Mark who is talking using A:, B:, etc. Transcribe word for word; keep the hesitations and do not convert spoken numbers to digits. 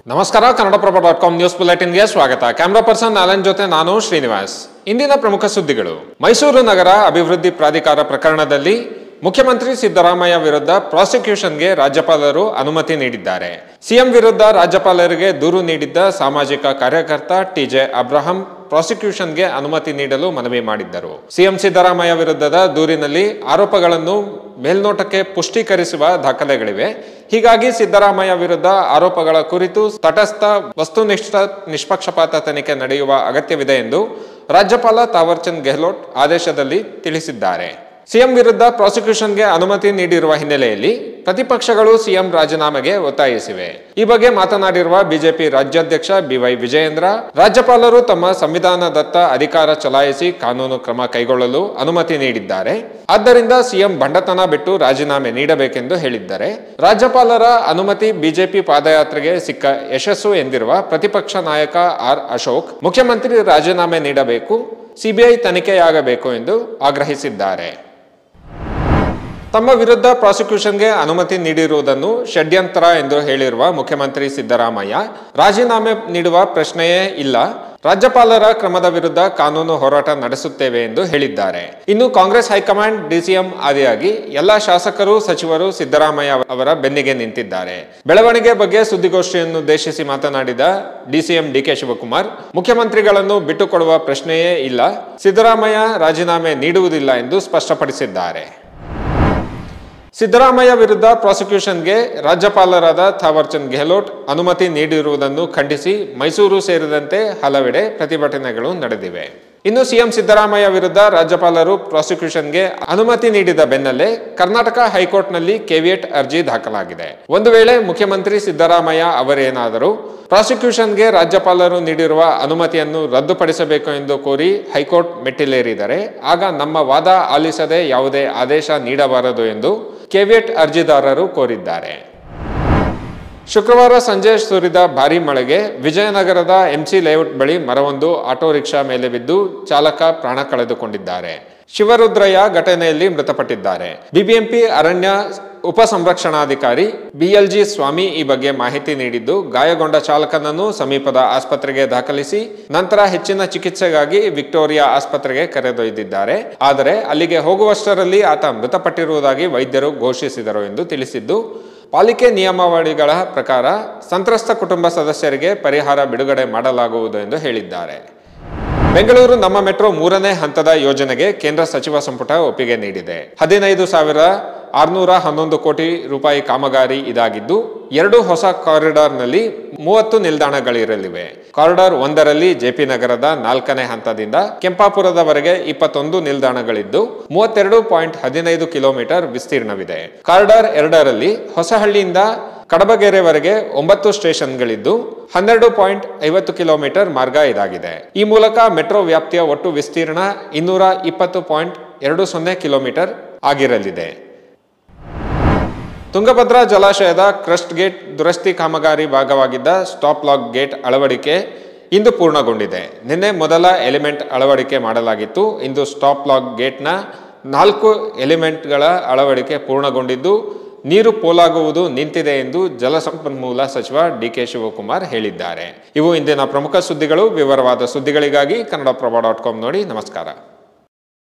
A: ನಮಸ್ಕಾರ Kannadaprabha dot com news ಬುಲೆಟಿನ್ಗೆ ಸ್ವಾಗತ. ಕ್ಯಾಮರಾ ಪರ್ಸನ್ ಅಲನ್ ಜೊತೆ ನಾನು ಶ್ರೀನಿವಾಸ್. ಇಂದಿನ ಪ್ರಮುಖ ಸುದ್ದಿಗಳು. ಮೈಸೂರು ನಗರ ಅಭಿವೃದ್ಧಿ ಪ್ರಾಧಿಕಾರ ಪ್ರಕರಣದಲ್ಲಿ ಮುಖ್ಯಮಂತ್ರಿ ಸಿದ್ದರಾಮಯ್ಯ ವಿರುದ್ಧ ಪ್ರಾಸಿಕ್ಯೂಷನ್ಗೆ ರಾಜ್ಯಪಾಲರು ಅನುಮತಿ ನೀಡಿದ್ದಾರೆ. ಸಿಎಂ ವಿರುದ್ಧ ರಾಜ್ಯಪಾಲರಿಗೆ ದೂರು ನೀಡಿದ್ದ ಸಾಮಾಜಿಕ ಕಾರ್ಯಕರ್ತ ಟಿಜೆ ಅಬ್ರಹಂ ಪ್ರಾಸಿಕ್ಯೂಷನ್ಗೆ ಅನುಮತಿ ನೀಡಲು ಮನವಿ ಮಾಡಿದ್ದರು. ಸಿಎಂ ಸಿದ್ದರಾಮಯ್ಯ ವಿರುದ್ಧದ ದೂರಿನಲ್ಲಿ ಆರೋಪಗಳನ್ನು ಮೇಲ್ನೋಟಕ್ಕೆ ಪುಷ್ಟೀಕರಿಸುವ ದಾಖಲೆಗಳಿವೆ. ಹೀಗಾಗಿ ಸಿದ್ದರಾಮಯ್ಯ ವಿರುದ್ಧ ಆರೋಪಗಳ ಕುರಿತು ತಟಸ್ಥ ವಸ್ತುನಿಷ್ಠ ನಿಷ್ಪಕ್ಷಪಾತ ತನಿಖೆ ನಡೆಯುವ ಅಗತ್ಯವಿದೆ ಎಂದು ರಾಜ್ಯಪಾಲ ತಾವರ್ ಚಂದ್ ಗೆಹ್ಲೋಟ್ ಆದೇಶದಲ್ಲಿ ತಿಳಿಸಿದ್ದಾರೆ. ಸಿಎಂ ವಿರುದ್ಧ ಪ್ರಾಸಿಕ್ಯೂಷನ್ಗೆ ಅನುಮತಿ ನೀಡಿರುವ ಹಿನ್ನೆಲೆಯಲ್ಲಿ ಪ್ರತಿಪಕ್ಷಗಳು ಸಿಎಂ ರಾಜೀನಾಮೆಗೆ ಒತ್ತಾಯಿಸಿವೆ. ಈ ಬಗ್ಗೆ ಮಾತನಾಡಿರುವ ಬಿಜೆಪಿ ರಾಜ್ಯಾಧ್ಯಕ್ಷ ಬಿವೈ ವಿಜಯೇಂದ್ರ, ರಾಜ್ಯಪಾಲರು ತಮ್ಮ ಸಂವಿಧಾನದತ್ತ ಅಧಿಕಾರ ಚಲಾಯಿಸಿ ಕಾನೂನು ಕ್ರಮ ಕೈಗೊಳ್ಳಲು ಅನುಮತಿ ನೀಡಿದ್ದಾರೆ. ಆದ್ದರಿಂದ ಸಿಎಂ ಬಂಡತನ ಬಿಟ್ಟು ರಾಜೀನಾಮೆ ನೀಡಬೇಕೆಂದು ಹೇಳಿದ್ದಾರೆ. ರಾಜ್ಯಪಾಲರ ಅನುಮತಿ ಬಿಜೆಪಿ ಪಾದಯಾತ್ರೆಗೆ ಸಿಕ್ಕ ಯಶಸ್ಸು ಎಂದಿರುವ ಪ್ರತಿಪಕ್ಷ ನಾಯಕ ಆರ್ ಅಶೋಕ್, ಮುಖ್ಯಮಂತ್ರಿ ರಾಜೀನಾಮೆ ನೀಡಬೇಕು, ಸಿಬಿಐ ತನಿಖೆಯಾಗಬೇಕು ಎಂದು ಆಗ್ರಹಿಸಿದ್ದಾರೆ. ತಮ್ಮ ವಿರುದ್ಧ ಪ್ರಾಸಿಕ್ಯೂಷನ್ಗೆ ಅನುಮತಿ ನೀಡಿರುವುದನ್ನು ಷಡ್ಯಂತ್ರ ಎಂದು ಹೇಳಿರುವ ಮುಖ್ಯಮಂತ್ರಿ ಸಿದ್ದರಾಮಯ್ಯ, ರಾಜೀನಾಮೆ ನೀಡುವ ಪ್ರಶ್ನೆಯೇ ಇಲ್ಲ, ರಾಜ್ಯಪಾಲರ ಕ್ರಮದ ವಿರುದ್ಧ ಕಾನೂನು ಹೋರಾಟ ನಡೆಸುತ್ತೇವೆ ಎಂದು ಹೇಳಿದ್ದಾರೆ. ಇನ್ನು ಕಾಂಗ್ರೆಸ್ ಹೈಕಮಾಂಡ್ ಡಿಸಿಎಂ ಆದಿಯಾಗಿ ಎಲ್ಲಾ ಶಾಸಕರು ಸಚಿವರು ಸಿದ್ದರಾಮಯ್ಯ ಅವರ ಬೆನ್ನಿಗೆ ನಿಂತಿದ್ದಾರೆ. ಬೆಳವಣಿಗೆ ಬಗ್ಗೆ ಸುದ್ದಿಗೋಷ್ಠಿಯನ್ನುದ್ದೇಶಿಸಿ ಮಾತನಾಡಿದ ಡಿಸಿಎಂ ಡಿಕೆ ಶಿವಕುಮಾರ್, ಮುಖ್ಯಮಂತ್ರಿಗಳನ್ನು ಬಿಟ್ಟುಕೊಡುವ ಪ್ರಶ್ನೆಯೇ ಇಲ್ಲ, ಸಿದ್ದರಾಮಯ್ಯ ರಾಜೀನಾಮೆ ನೀಡುವುದಿಲ್ಲ ಎಂದು ಸ್ಪಷ್ಟಪಡಿಸಿದ್ದಾರೆ. ಸಿದ್ದರಾಮಯ್ಯ ವಿರುದ್ಧ ಪ್ರಾಸಿಕ್ಯೂಷನ್ಗೆ ರಾಜ್ಯಪಾಲರಾದ ಥಾವರ್ ಚಂದ್ ಗೆಹ್ಲೋಟ್ ಅನುಮತಿ ನೀಡಿರುವುದನ್ನು ಖಂಡಿಸಿ ಮೈಸೂರು ಸೇರಿದಂತೆ ಹಲವೆಡೆ ಪ್ರತಿಭಟನೆಗಳು ನಡೆದಿವೆ. ಇನ್ನು ಸಿಎಂ ಸಿದ್ದರಾಮಯ್ಯ ವಿರುದ್ಧ ರಾಜ್ಯಪಾಲರು ಪ್ರಾಸಿಕ್ಯೂಷನ್ಗೆ ಅನುಮತಿ ನೀಡಿದ ಬೆನ್ನಲ್ಲೇ ಕರ್ನಾಟಕ ಹೈಕೋರ್ಟ್ನಲ್ಲಿ ಕೆವಿಯಟ್ ಅರ್ಜಿ ದಾಖಲಾಗಿದೆ. ಒಂದು ವೇಳೆ ಮುಖ್ಯಮಂತ್ರಿ ಸಿದ್ದರಾಮಯ್ಯ ಅವರೇನಾದರೂ ಪ್ರಾಸಿಕ್ಯೂಷನ್ಗೆ ರಾಜ್ಯಪಾಲರು ನೀಡಿರುವ ಅನುಮತಿಯನ್ನು ರದ್ದುಪಡಿಸಬೇಕು ಎಂದು ಕೋರಿ ಹೈಕೋರ್ಟ್ ಮೆಟ್ಟಿಲೇರಿದರೆ ಆಗ ನಮ್ಮ ವಾದ ಆಲಿಸದೆ ಯಾವುದೇ ಆದೇಶ ನೀಡಬಾರದು ಎಂದು ಕೆವಿಯಟ್ ಅರ್ಜಿದಾರರು ಕೋರಿದ್ದಾರೆ. ಶುಕ್ರವಾರ ಸಂಜೆ ಸುರಿದ ಭಾರೀ ಮಳೆಗೆ ವಿಜಯನಗರದ ಎಂಸಿ ಲೇಔಟ್ ಬಳಿ ಮರವೊಂದು ಆಟೋ ರಿಕ್ಷಾ ಮೇಲೆ ಬಿದ್ದು ಚಾಲಕ ಪ್ರಾಣ ಕಳೆದುಕೊಂಡಿದ್ದಾರೆ. ಶಿವರುದ್ರಯ್ಯ ಘಟನೆಯಲ್ಲಿ ಮೃತಪಟ್ಟಿದ್ದಾರೆ. ಬಿಬಿಎಂಪಿ ಅರಣ್ಯ ಉಪ ಸಂರಕ್ಷಣಾಧಿಕಾರಿ ಬಿಎಲ್ಜಿ ಸ್ವಾಮಿ ಈ ಬಗ್ಗೆ ಮಾಹಿತಿ ನೀಡಿದ್ದು, ಗಾಯಗೊಂಡ ಚಾಲಕನನ್ನು ಸಮೀಪದ ಆಸ್ಪತ್ರೆಗೆ ದಾಖಲಿಸಿ ನಂತರ ಹೆಚ್ಚಿನ ಚಿಕಿತ್ಸೆಗಾಗಿ ವಿಕ್ಟೋರಿಯಾ ಆಸ್ಪತ್ರೆಗೆ ಕರೆದೊಯ್ದಿದ್ದಾರೆ. ಆದರೆ ಅಲ್ಲಿಗೆ ಹೋಗುವಷ್ಟರಲ್ಲಿ ಆತ ಮೃತಪಟ್ಟಿರುವುದಾಗಿ ವೈದ್ಯರು ಘೋಷಿಸಿದರು ಎಂದು ತಿಳಿಸಿದ್ದು, ಪಾಲಿಕೆ ನಿಯಮಾವಳಿಗಳ ಪ್ರಕಾರ ಸಂತ್ರಸ್ತ ಕುಟುಂಬ ಸದಸ್ಯರಿಗೆ ಪರಿಹಾರ ಬಿಡುಗಡೆ ಮಾಡಲಾಗುವುದು ಎಂದು ಹೇಳಿದ್ದಾರೆ. ಬೆಂಗಳೂರು ನಮ್ಮ ಮೆಟ್ರೋ ಮೂರನೇ ಹಂತದ ಯೋಜನೆಗೆ ಕೇಂದ್ರ ಸಚಿವ ಸಂಪುಟ ಒಪ್ಪಿಗೆ ನೀಡಿದೆ. ಹದಿನೈದು ಸಾವಿರ ಆರುನೂರ ಹನ್ನೊಂದು ಕೋಟಿ ರೂಪಾಯಿ ಕಾಮಗಾರಿ ಇದಾಗಿದ್ದು, ಎರಡು ಹೊಸ ಕಾರಿಡಾರ್ನಲ್ಲಿ ಮೂವತ್ತು ನಿಲ್ದಾಣಗಳಿರಲಿವೆ. ಕಾರಿಡಾರ್ ಒಂದರಲ್ಲಿ ಜೆಪಿ ನಗರದ ನಾಲ್ಕನೇ ಹಂತದಿಂದ ಕೆಂಪಾಪುರದವರೆಗೆ ಇಪ್ಪತ್ತೊಂದು ನಿಲ್ದಾಣಗಳಿದ್ದು ಮೂವತ್ತೆರಡು ಪಾಯಿಂಟ್ ಹದಿನೈದು ಕಿಲೋಮೀಟರ್ ವಿಸ್ತೀರ್ಣವಿದೆ. ಕಾರಿಡಾರ್ ಎರಡರಲ್ಲಿ ಹೊಸಹಳ್ಳಿಯಿಂದ ಕಡಬಗೆರೆವರೆಗೆ ಒಂಬತ್ತು ಸ್ಟೇಷನ್ಗಳಿದ್ದು ಹನ್ನೆರಡು ಪಾಯಿಂಟ್ ಐವತ್ತು ಕಿಲೋಮೀಟರ್ ಮಾರ್ಗ ಇದಾಗಿದೆ. ಈ ಮೂಲಕ ಮೆಟ್ರೋ ವ್ಯಾಪ್ತಿಯ ಒಟ್ಟು ವಿಸ್ತೀರ್ಣ ಇನ್ನೂರ ಇಪ್ಪತ್ತು ಪಾಯಿಂಟ್ ಎರಡು ಸೊನ್ನೆ ಕಿಲೋಮೀಟರ್ ಆಗಿರಲಿದೆ. ತುಂಗಭದ್ರಾ ಜಲಾಶಯದ ಕ್ರಸ್ಟ್ ಗೇಟ್ ದುರಸ್ತಿ ಕಾಮಗಾರಿ ಭಾಗವಾಗಿದ್ದ ಸ್ಟಾಪ್ ಲಾಕ್ ಗೇಟ್ ಅಳವಡಿಕೆ ಇಂದು ಪೂರ್ಣಗೊಂಡಿದೆ. ನಿನ್ನೆ ಮೊದಲ ಎಲಿಮೆಂಟ್ ಅಳವಡಿಕೆ ಮಾಡಲಾಗಿತ್ತು. ಇಂದು ಸ್ಟಾಪ್ ಲಾಕ್ ಗೇಟ್ನ ನಾಲ್ಕು ಎಲಿಮೆಂಟ್ಗಳ ಅಳವಡಿಕೆ ಪೂರ್ಣಗೊಂಡಿದ್ದು ನೀರು ಪೋಲಾಗುವುದು ನಿಂತಿದೆ ಎಂದು ಜಲಸಂಪನ್ಮೂಲ ಸಚಿವ ಡಿಕೆ ಶಿವಕುಮಾರ್ ಹೇಳಿದ್ದಾರೆ. ಇವು ಇಂದಿನ ಪ್ರಮುಖ ಸುದ್ದಿಗಳು. ವಿವರವಾದ ಸುದ್ದಿಗಳಿಗಾಗಿ ಕನ್ನಡಪ್ರಭ ಡಾಟ್ ಕಾಮ್ ನೋಡಿ. ನಮಸ್ಕಾರ.